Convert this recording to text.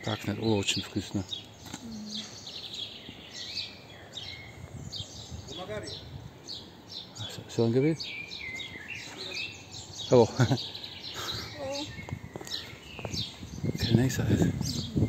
Пахнет очень вкусно. Все он говорит? О, какая nice.